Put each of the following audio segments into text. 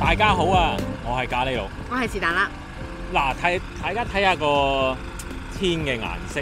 大家好啊，我係咖喱佬。 我係是但啦。 嗱，大家睇下個天嘅顏色，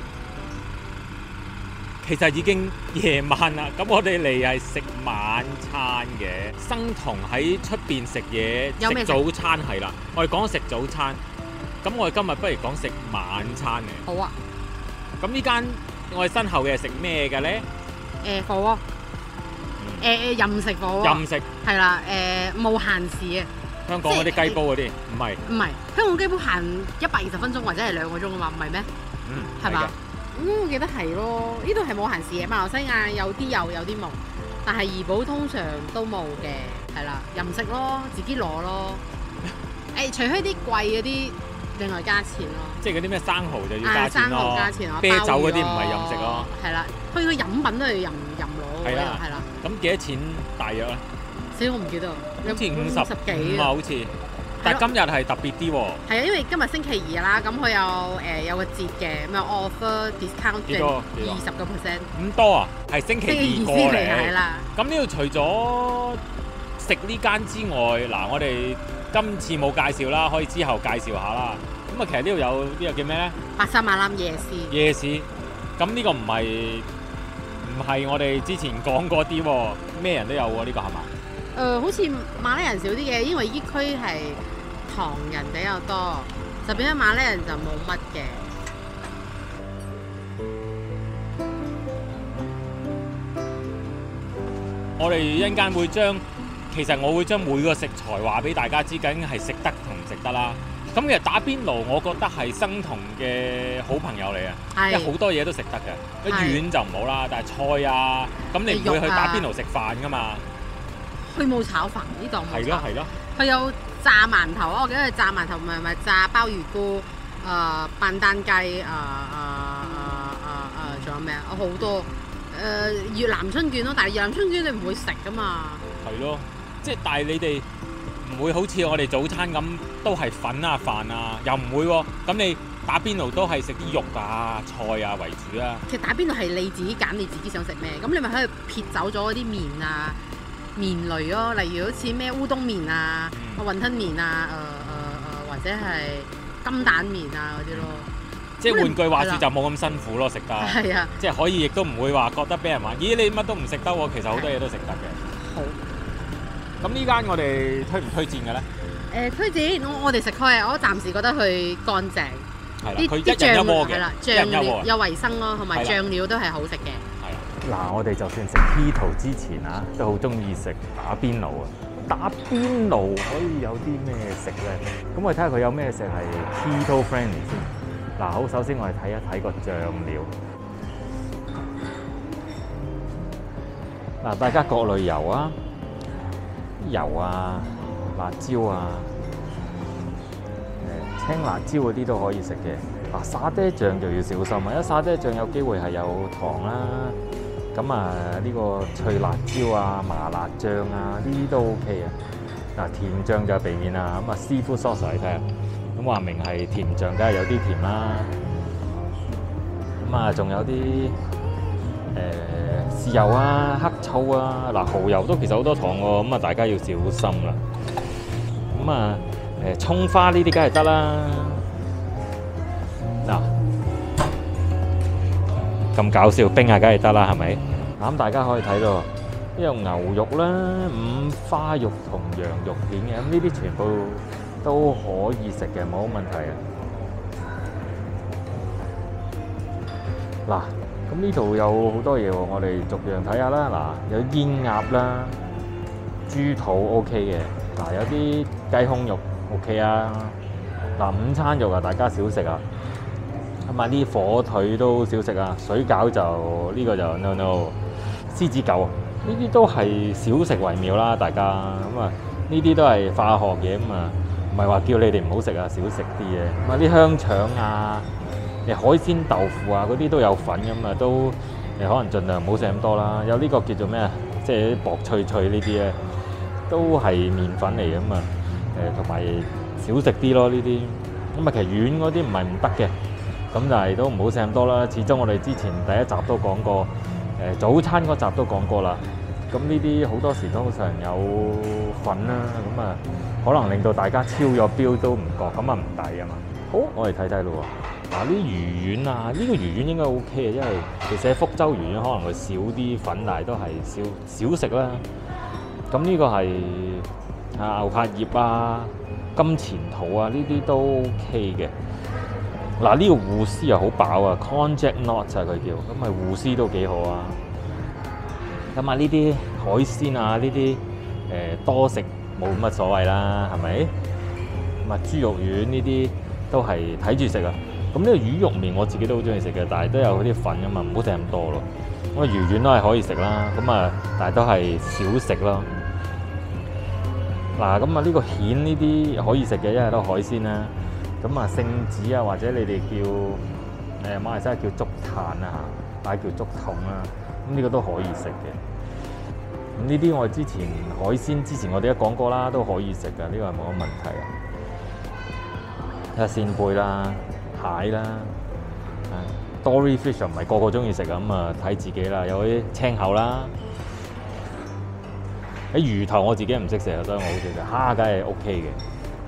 其實已經夜晚啦。咁我哋嚟係食晚餐嘅。生酮喺出邊食嘢，食早餐係啦。我哋講食早餐，咁我哋今日不如講食晚餐嘅。 好啊。 咁呢間我哋身後嘅係食咩嘅咧？ 火鍋。任食火鍋。任食。係啦。冇限時啊。 香港嗰啲雞煲嗰啲唔係。唔係， 香港雞煲限120分鐘或者係2個鐘啊嘛，唔係咩？係嘛？我記得係咯。呢度係冇限時嘅，馬來西亞有啲有啲冇，但係怡保通常都冇嘅，係啦，任食咯，自己攞咯。除非啲貴嗰啲，另外加錢咯。即係嗰啲咩生蠔就要加錢咯。生蠔加錢咯。啤酒嗰啲唔係任食咯。係啦，佢個飲品都係任攞嘅，係啦。咁幾多錢大約咧？死我唔記得，好似50幾啊，好似。但係今日係特別啲喎。係啊，因為今日星期二啦，咁佢有個節嘅，咁有 offer discount 20%。咁多啊？係星期二過嚟。係啦。咁呢度除咗食呢間之外，嗱，我哋今次冇介紹啦，可以之後介紹下啦。咁啊，其實呢度有呢個叫咩咧？白沙馬欄夜市。夜市。咁呢個唔係我哋之前講嗰啲喎，咩人都有喎，呢個係嘛？好似馬來人少啲嘅，因為依區係唐人比較多，就變咗馬來人就冇乜嘅。我哋一陣間會其實我會將每個食材話俾大家知，究竟係食得同唔食得啦。咁其實打邊爐，我覺得係生酮嘅好朋友嚟啊，因為好多嘢都食得嘅，丸就唔好啦，但係菜啊，咁你唔會去打邊爐食飯噶嘛。佢冇炒飯呢檔冇炒。係咯。佢有炸饅頭啊！我記得佢炸饅頭咪炸鮑魚菇、扮蛋雞、仲有咩啊？好多越南春卷咯，但係越南春卷你唔會食噶嘛。係咯，即係但係你哋唔會好似我哋早餐咁，都係粉啊飯啊，又唔會喎。咁你打邊爐都係食啲肉啊菜啊為主啊。其實打邊爐係你自己揀你自己想食咩，咁你咪可以撇走咗嗰啲麵啊。麵類咯，例如好似咩烏冬麵啊、雲吞麵啊、或者係金蛋麵啊嗰啲咯。即係換句話説就冇咁辛苦咯，食得。係啊。即係可以，亦都唔會話覺得俾人話，咦你乜都唔食得喎，其實好多嘢都食得嘅。好。咁呢間我哋推唔推薦嘅咧？推薦，我哋食開啊，我暫時覺得佢乾淨。係啦。佢一人一鍋嘅。係啦，醬料有衞生咯，同埋醬料都係好食嘅。 嗱，我哋就算食 keto 之前啊，都好中意食打邊爐啊！打邊爐可以有啲咩食咧？咁我哋睇下佢有咩食係 keto friendly 先。嗱，好，首先我哋睇一睇個醬料。嗱，大家各類油啊、油啊、辣椒啊、青辣椒嗰啲都可以食嘅。嗱，沙爹醬就要小心啊，因為沙爹醬有機會係有糖啦。咁啊，呢個脆辣椒啊、麻辣醬啊，呢啲都 OK 啊。嗱，甜醬就避免啦。咁啊，seafood sauce嚟睇下，咁話明係甜醬，梗係有啲甜啦。咁啊，仲有啲豉油啊、黑醋啊，嗱，蠔油都其實好多糖喎，咁啊，大家要小心啦。咁啊，葱花呢啲梗係得啦。嗱。咁搞笑，冰啊，梗係得啦，係咪？咁大家可以睇到，呢有牛肉啦、五花肉同羊肉片嘅，咁呢啲全部都可以食嘅，冇問題啊。嗱，咁呢度有好多嘢喎，我哋逐樣睇下啦。嗱，有煙鴨啦、豬肚 OK 嘅，嗱有啲雞胸肉 OK 啊。嗱，午餐肉啊，大家少食啊。咁啊！啲火腿都少食啊，水餃就呢個就 no，獅子狗呢啲都係少食為妙啦，大家咁啊，呢啲都係化學嘢咁啊，唔係話叫你哋唔好食啊，少食啲嘢。咁啊，啲香腸啊、海鮮豆腐啊嗰啲都有粉咁啊，都可能盡量唔好食咁多啦。有呢個叫做咩啊？即係啲薄脆脆呢啲咧，都係麵粉嚟嘅嘛。同埋少食啲咯呢啲。咁啊，其實軟嗰啲唔係唔得嘅。咁但係都唔好食咁多啦，始終我哋之前第一集都講過，早餐嗰集都講過啦。咁呢啲好多時通常有粉啦，咁啊可能令到大家超咗標都唔覺，咁啊唔抵啊嘛。好，我哋睇睇咯喎。嗱，呢魚丸啊，呢個魚丸應該 O K 嘅，因為其實喺福州魚丸可能佢少啲粉，但係都係少食啦。咁呢個係牛柏葉啊、金錢肚啊，呢啲都 O K 嘅。嗱，呢個芋絲又好飽啊 ，Konjac Knot 就係佢叫，咁啊芋絲都幾好啊。咁啊呢啲海鮮啊，呢啲多食冇乜所謂啦，係咪？咁啊豬肉丸呢啲都係睇住食啊。咁呢個魚肉麵我自己都好中意食嘅，但係都有嗰啲粉㗎嘛，唔好食咁多咯。咁啊魚丸都係可以食啦，咁啊但係都係少食咯。嗱，咁啊呢個蜆呢啲可以食嘅，因為都海鮮啦。咁啊聖子啊，或者你哋叫馬來西亞叫竹炭啊嚇，但係叫竹筒啦。咁呢個都可以食嘅。咁呢啲我哋之前海鮮之前我哋都講過啦，都可以食嘅，呢個係冇乜問題啊。睇下扇貝啦、蟹啦，Dory fish 唔係個個中意食啊，咁啊睇自己啦。有啲青口啦，喺魚頭我自己唔識食啊，所以我好少食。蝦梗係 OK 嘅。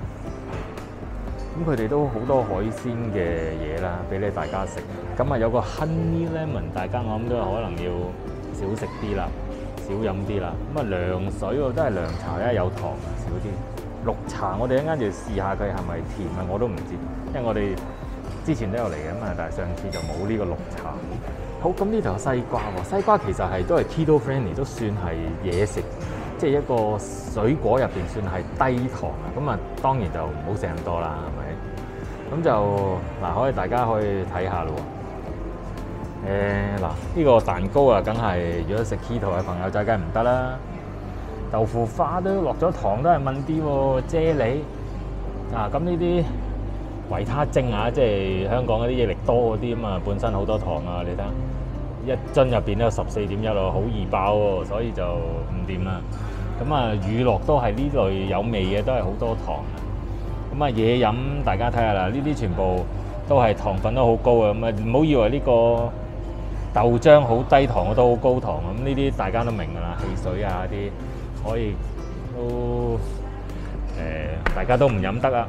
咁佢哋都好多海鮮嘅嘢啦，俾你大家食。咁啊有個 honey lemon， 大家我諗都可能要少食啲啦，少飲啲啦。咁啊涼水喎，都係涼茶，因為有糖啊，少啲。綠茶我哋一陣就試下佢係咪甜啊，我都唔知，因為我哋之前都有嚟嘅嘛，但係上次就冇呢個綠茶。好，咁呢度有西瓜喎，西瓜其實係都係 keto friendly， 都算係嘢食。即係一個水果入邊算係低糖啊，咁啊當然就唔好食咁多啦，係咪？咁就嗱，可以大家可以睇下咯喎。嗱，呢個蛋糕啊，梗係如果食 keto 嘅朋友仔梗係唔得啦。豆腐花都落咗糖都係問啲喎，啫喱啊，咁呢啲維他精啊，即係香港嗰啲益力多嗰啲咁啊，本身好多糖啊，你睇下。一樽入邊都有14.1咯，好易飽喎，所以就唔掂啦。咁啊，乳酪都係呢類有味嘅，都係好多糖。咁啊，嘢飲大家睇下啦，呢啲全部都係糖分都好高啊。咁啊，唔好以為呢個豆漿好低糖，都好高糖。咁呢啲大家都明㗎啦，汽水啊啲可以都大家都唔飲得啊。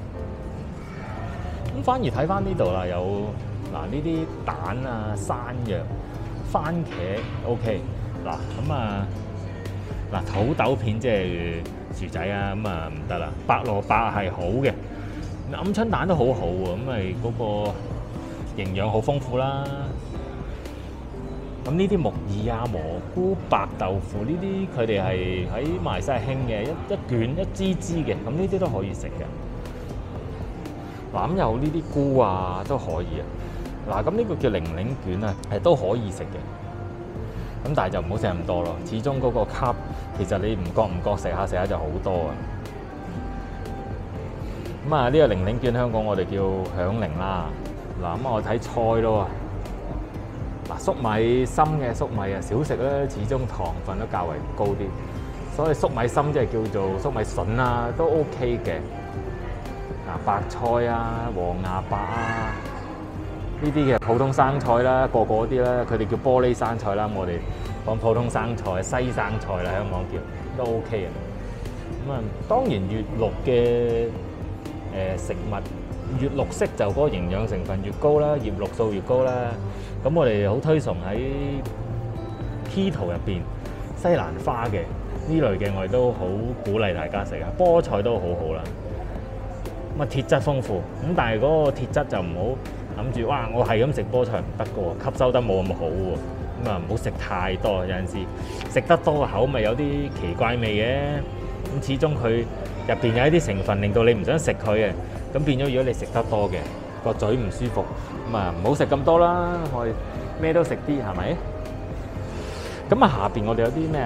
咁反而睇翻呢度啦，有嗱呢啲蛋啊、山藥、番茄 OK 嗱，咁啊嗱土豆片即係薯仔啊，咁啊唔得啦。白蘿蔔係好嘅，鵪鶉蛋都好好喎，咁咪嗰個營養好豐富啦。咁呢啲木耳啊、蘑菇、白豆腐呢啲，佢哋係喺馬來西亞興嘅，一卷一支支嘅，咁呢啲都可以食嘅。嗱，咁有呢啲菇啊都可以啊。嗱，咁呢個叫零零卷啊，都可以食嘅。咁但係就唔好食咁多咯，始終嗰個卡其實你唔覺食下就好多啊。咁啊，呢個零零卷香港我哋叫響鈴啦。嗱，咁我睇菜咯。嗱，粟米深嘅粟米啊，少食咧，始終糖分都較為高啲。所以粟米深即係叫做粟米筍啊，都 OK 嘅。嗱，白菜啊、黃芽白啊。呢啲嘅普通生菜啦，個啲啦，佢哋叫玻璃生菜啦，我哋講普通生菜、西生菜啦，香港叫都 OK 嘅。咁啊，當然越綠嘅食物，越綠色就嗰個營養成分越高啦，葉綠素越高啦。咁我哋好推崇喺 keto 入邊西蘭花嘅呢類嘅，我哋都好鼓勵大家食啊。菠菜都好好啦，咁啊鐵質豐富，咁但係嗰個鐵質就唔好諗住，哇！我係咁食菠菜唔得嘅喎，吸收得冇咁好喎，咁啊唔好食太多。有陣時食得多口味有啲奇怪味嘅，咁始終佢入邊有一啲成分令到你唔想食佢嘅，咁變咗如果你食得多嘅個嘴唔舒服，咁啊唔好食咁多啦，我哋咩都食啲係咪？咁啊下邊我哋有啲咩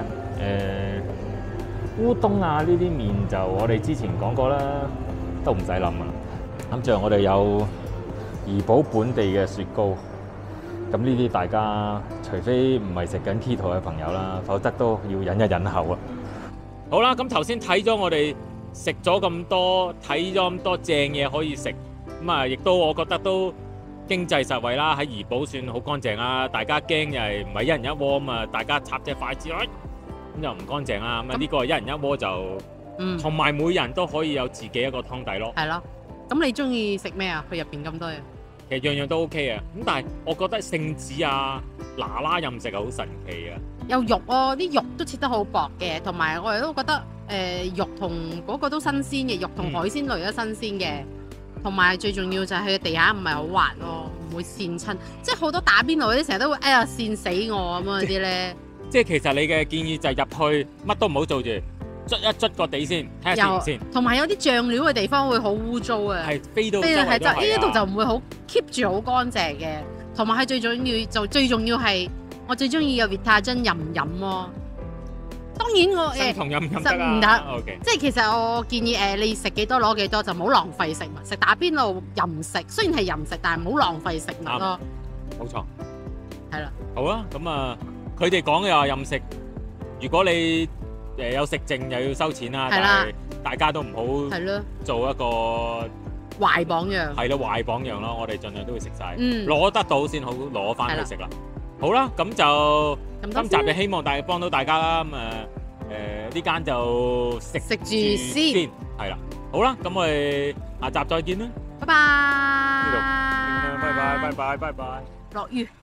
烏冬啊呢啲麵就我哋之前講過啦，都唔使諗啊。咁最後我哋有怡寶本地嘅雪糕，咁呢啲大家除非唔係食緊 keto 嘅朋友啦，否則都要忍一忍口啊。好啦，咁頭先睇咗我哋食咗咁多，睇咗咁多正嘢可以食，咁啊亦都我覺得都經濟實惠啦，喺怡寶算好乾淨啦。大家驚又係唔係一人一鍋咁啊？大家插隻筷子，咁就唔乾淨啦。咁啊呢個一人一鍋就同埋每人都可以有自己一個湯底咯。 係咯。咁你中意食咩啊？佢入邊咁多嘢。 其實樣樣都 OK 啊，咁但係我覺得聖子啊、嗱嗱任食係好神奇啊。 有肉喎，啲肉都切得好薄嘅，同埋我哋都覺得肉同嗰個都新鮮嘅，肉同海鮮類都新鮮嘅，同埋最重要就係佢嘅地下唔係好滑咯，唔會跣親。即係好多打邊爐嗰啲成日都會跣死我咁嗰啲咧。 即係其實你嘅建議就係入去乜都唔好做住，捽一捽個地先，睇下掂先。同埋有啲醬料嘅地方會好污糟啊， 係飛到係就呢度就唔會好 keep 住好乾淨嘅。同埋係最重要係我最中意有 Vita 樽飲唔飲咯。當然我同飲唔飲唔得。 OK。 即係其實我建議你食幾多攞幾多，就唔好浪費食物。食打邊爐任食，雖然係任食，但係唔好浪費食物咯。 冇錯。 係啦。 好啊，咁啊，佢哋講嘅話任食，如果你有食剩又要收錢啦，但係大家都唔好做一個壞榜樣。 係咯，壞榜樣咯，我哋盡量都會食晒，攞得到先好攞翻去食啦。好啦，咁就今集就希望幫到大家啦。咁呢間就食住先，係啦。好啦，咁我哋下集再見啦。 拜拜。 呢度，拜拜，拜拜，拜拜。 落雨。